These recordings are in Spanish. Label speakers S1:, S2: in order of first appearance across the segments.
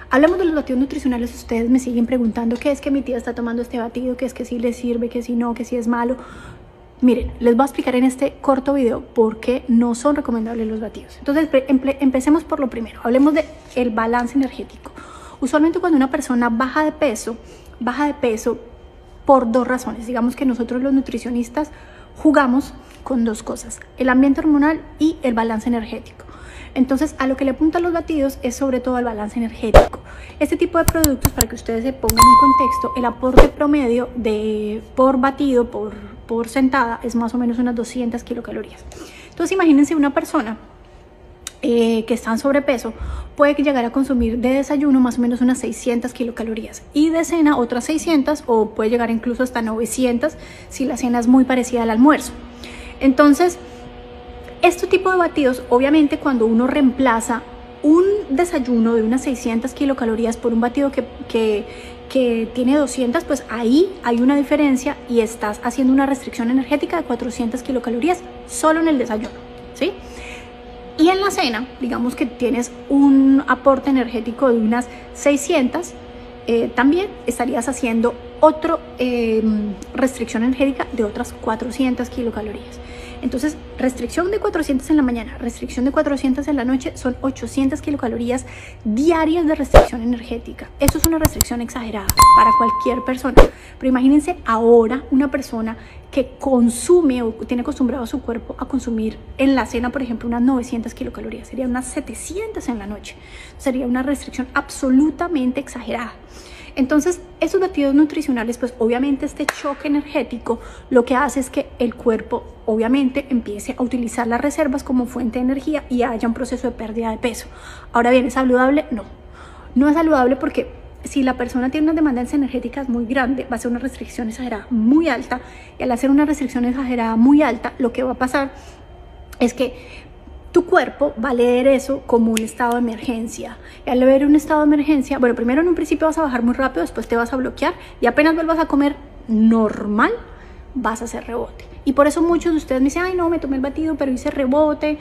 S1: Hablemos de los batidos nutricionales. Ustedes me siguen preguntando qué es que mi tía está tomando este batido, qué es que sí le sirve, qué si no, qué si es malo. Miren, les voy a explicar en este corto video por qué no son recomendables los batidos. Entonces, empecemos por lo primero. Hablemos del balance energético. Usualmente cuando una persona baja de peso por dos razones. Digamos que nosotros los nutricionistas jugamos con dos cosas: el ambiente hormonal y el balance energético. Entonces, a lo que le apuntan los batidos es sobre todo al balance energético. Este tipo de productos, para que ustedes se pongan en contexto, el aporte promedio por batido, por sentada, es más o menos unas 200 kilocalorías. Entonces, imagínense una persona que está en sobrepeso, puede llegar a consumir de desayuno más o menos unas 600 kilocalorías y de cena otras 600, o puede llegar incluso hasta 900 si la cena es muy parecida al almuerzo. Entonces, este tipo de batidos, obviamente cuando uno reemplaza un desayuno de unas 600 kilocalorías por un batido que tiene 200, pues ahí hay una diferencia y estás haciendo una restricción energética de 400 kilocalorías solo en el desayuno, ¿sí? Y en la cena, digamos que tienes un aporte energético de unas 600, también estarías haciendo otra restricción energética de otras 400 kilocalorías. Entonces, restricción de 400 en la mañana, restricción de 400 en la noche, son 800 kilocalorías diarias de restricción energética. Eso es una restricción exagerada para cualquier persona. Pero imagínense ahora una persona que consume o tiene acostumbrado a su cuerpo a consumir en la cena, por ejemplo, unas 900 kilocalorías. Serían unas 700 en la noche. Sería una restricción absolutamente exagerada. Entonces, esos batidos nutricionales, pues obviamente este choque energético lo que hace es que el cuerpo obviamente empiece a utilizar las reservas como fuente de energía y haya un proceso de pérdida de peso. Ahora bien, ¿es saludable? No. No es saludable porque si la persona tiene unas demandas energéticas muy grandes, va a ser una restricción exagerada muy alta, y al hacer una restricción exagerada muy alta, lo que va a pasar es que tu cuerpo va a leer eso como un estado de emergencia. Y al leer un estado de emergencia, bueno, primero en un principio vas a bajar muy rápido, después te vas a bloquear y apenas vuelvas a comer normal, vas a hacer rebote. Y por eso muchos de ustedes me dicen, ay no, me tomé el batido, pero hice rebote,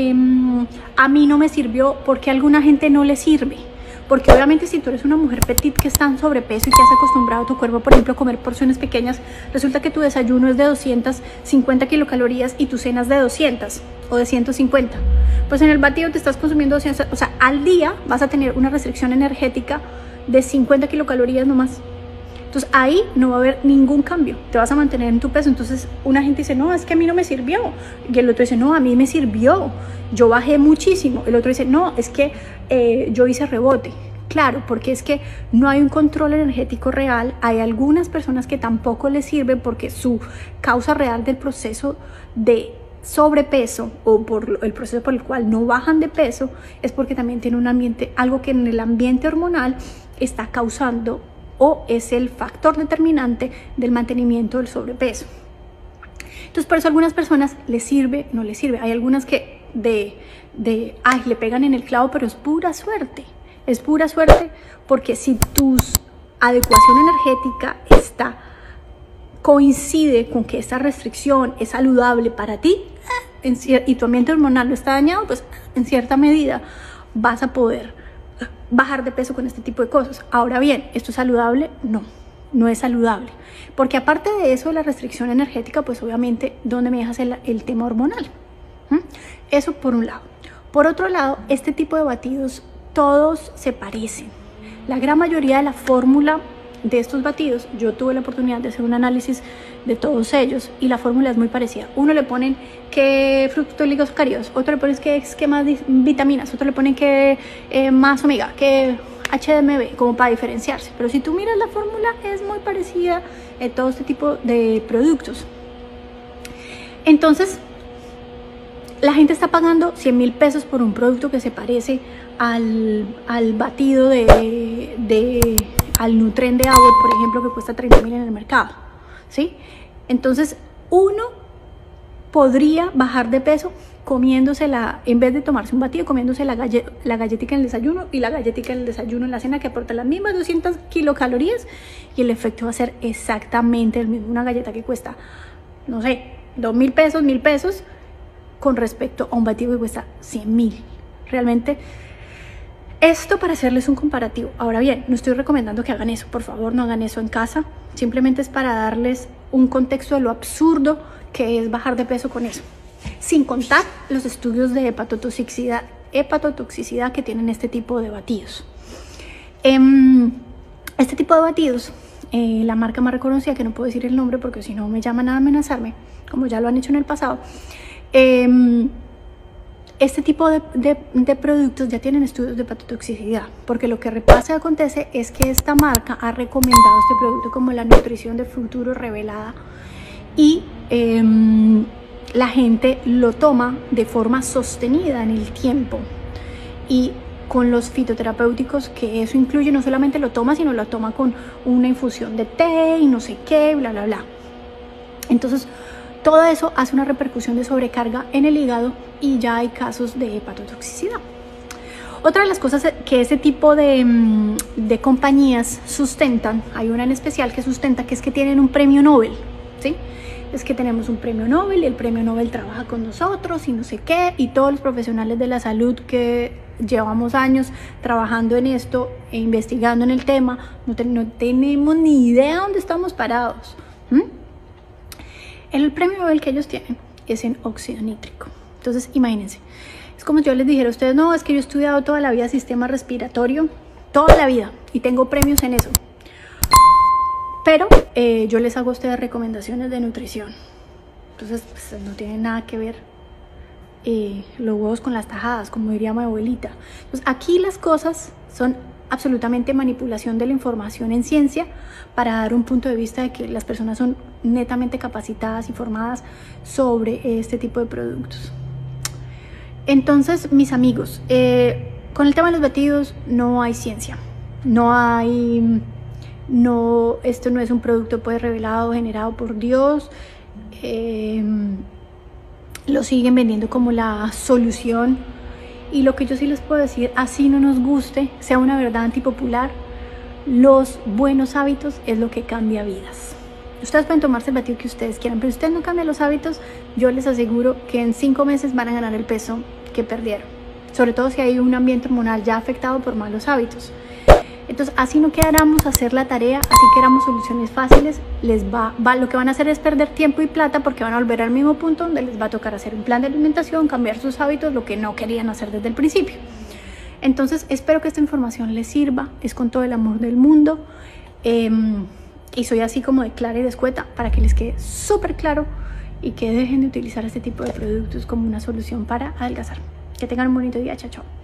S1: a mí no me sirvió. ¿Por qué a alguna gente no le sirve? Porque obviamente si tú eres una mujer petit que está en sobrepeso y que has acostumbrado a tu cuerpo, por ejemplo, a comer porciones pequeñas, resulta que tu desayuno es de 250 kilocalorías y tu cena es de 200 o de 150. Pues en el batido te estás consumiendo 200, o sea, al día vas a tener una restricción energética de 50 kilocalorías nomás. Entonces ahí no va a haber ningún cambio, te vas a mantener en tu peso. Entonces una gente dice, no, es que a mí no me sirvió. Y el otro dice, no, a mí me sirvió, yo bajé muchísimo. El otro dice, no, es que yo hice rebote. Claro, porque es que no hay un control energético real. Hay algunas personas que tampoco les sirve porque su causa real del proceso de sobrepeso o por el proceso por el cual no bajan de peso es porque también tiene un ambiente, algo que en el ambiente hormonal está causando o es el factor determinante del mantenimiento del sobrepeso. Entonces, por eso a algunas personas les sirve, no les sirve. Hay algunas que ay, le pegan en el clavo, pero es pura suerte. Es pura suerte porque si tu adecuación energética coincide con que esta restricción es saludable para ti y tu ambiente hormonal no está dañado, pues en cierta medida vas a poder bajar de peso con este tipo de cosas. Ahora bien, ¿esto es saludable? No, no es saludable. Porque aparte de eso, de la restricción energética, pues obviamente, ¿dónde me dejas el tema hormonal? Eso por un lado. Por otro lado, este tipo de batidos, todos se parecen. La gran mayoría de la fórmula de estos batidos, yo tuve la oportunidad de hacer un análisis de todos ellos y la fórmula es muy parecida. Uno le ponen que fructoligosacáridos, otro le ponen que más vitaminas, otro le ponen que más omega, que HMB, como para diferenciarse. Pero si tú miras la fórmula es muy parecida en todo este tipo de productos. Entonces, la gente está pagando 100.000 pesos por un producto que se parece al batido al Nutren de Abbott, por ejemplo, que cuesta 30.000 en el mercado, ¿sí? Entonces, uno podría bajar de peso comiéndosela, en vez de tomarse un batido, comiéndose la galletita en el desayuno y la galletita en el desayuno en la cena, que aporta las mismas 200 kilocalorías y el efecto va a ser exactamente el mismo. Una galleta que cuesta, no sé, 2.000 pesos, 1.000 pesos, con respecto a un batido que cuesta 100.000. Realmente Esto para hacerles un comparativo. Ahora bien, no estoy recomendando que hagan eso, por favor no hagan eso en casa, simplemente es para darles un contexto de lo absurdo que es bajar de peso con eso, sin contar los estudios de hepatotoxicidad que tienen este tipo de batidos. Este tipo de batidos, la marca más reconocida, que no puedo decir el nombre porque si no me llaman a amenazarme, como ya lo han hecho en el pasado, este tipo de productos ya tienen estudios de hepatotoxicidad, porque lo que pasa y acontece es que esta marca ha recomendado este producto como la nutrición del futuro revelada y la gente lo toma de forma sostenida en el tiempo y con los fitoterapéuticos que eso incluye, no solamente lo toma, sino lo toma con una infusión de té y no sé qué, bla, bla, bla. Entonces, todo eso hace una repercusión de sobrecarga en el hígado y ya hay casos de hepatotoxicidad. Otra de las cosas que ese tipo de compañías sustentan, hay una en especial que sustenta, que es que tienen un premio Nobel, ¿sí? Es que tenemos un premio Nobel y el premio Nobel trabaja con nosotros y no sé qué, y todos los profesionales de la salud que llevamos años trabajando en esto e investigando en el tema, no tenemos ni idea dónde estamos parados. El premio Nobel que ellos tienen es en óxido nítrico. Entonces, imagínense, es como si yo les dijera a ustedes, no, es que yo he estudiado toda la vida sistema respiratorio, toda la vida, y tengo premios en eso. Pero yo les hago a ustedes recomendaciones de nutrición. Entonces, pues, no tiene nada que ver los huevos con las tajadas, como diría mi abuelita. Entonces, aquí las cosas son absolutamente manipulación de la información en ciencia para dar un punto de vista de que las personas son netamente capacitadas y formadas sobre este tipo de productos. Entonces, mis amigos, con el tema de los batidos no hay ciencia, esto no es un producto pues revelado, generado por Dios. Lo siguen vendiendo como la solución, y lo que yo sí les puedo decir, así no nos guste, sea una verdad antipopular, los buenos hábitos es lo que cambia vidas. Ustedes pueden tomarse el batido que ustedes quieran, pero si ustedes no cambian los hábitos, yo les aseguro que en 5 meses van a ganar el peso que perdieron, sobre todo si hay un ambiente hormonal ya afectado por malos hábitos. Entonces, así no quedáramos a hacer la tarea, así queramos soluciones fáciles, lo que van a hacer es perder tiempo y plata, porque van a volver al mismo punto donde les va a tocar hacer un plan de alimentación, cambiar sus hábitos, lo que no querían hacer desde el principio. Entonces, espero que esta información les sirva, es con todo el amor del mundo, y soy así como de clara y de escueta para que les quede súper claro y que dejen de utilizar este tipo de productos como una solución para adelgazar. Que tengan un bonito día, chao, chao.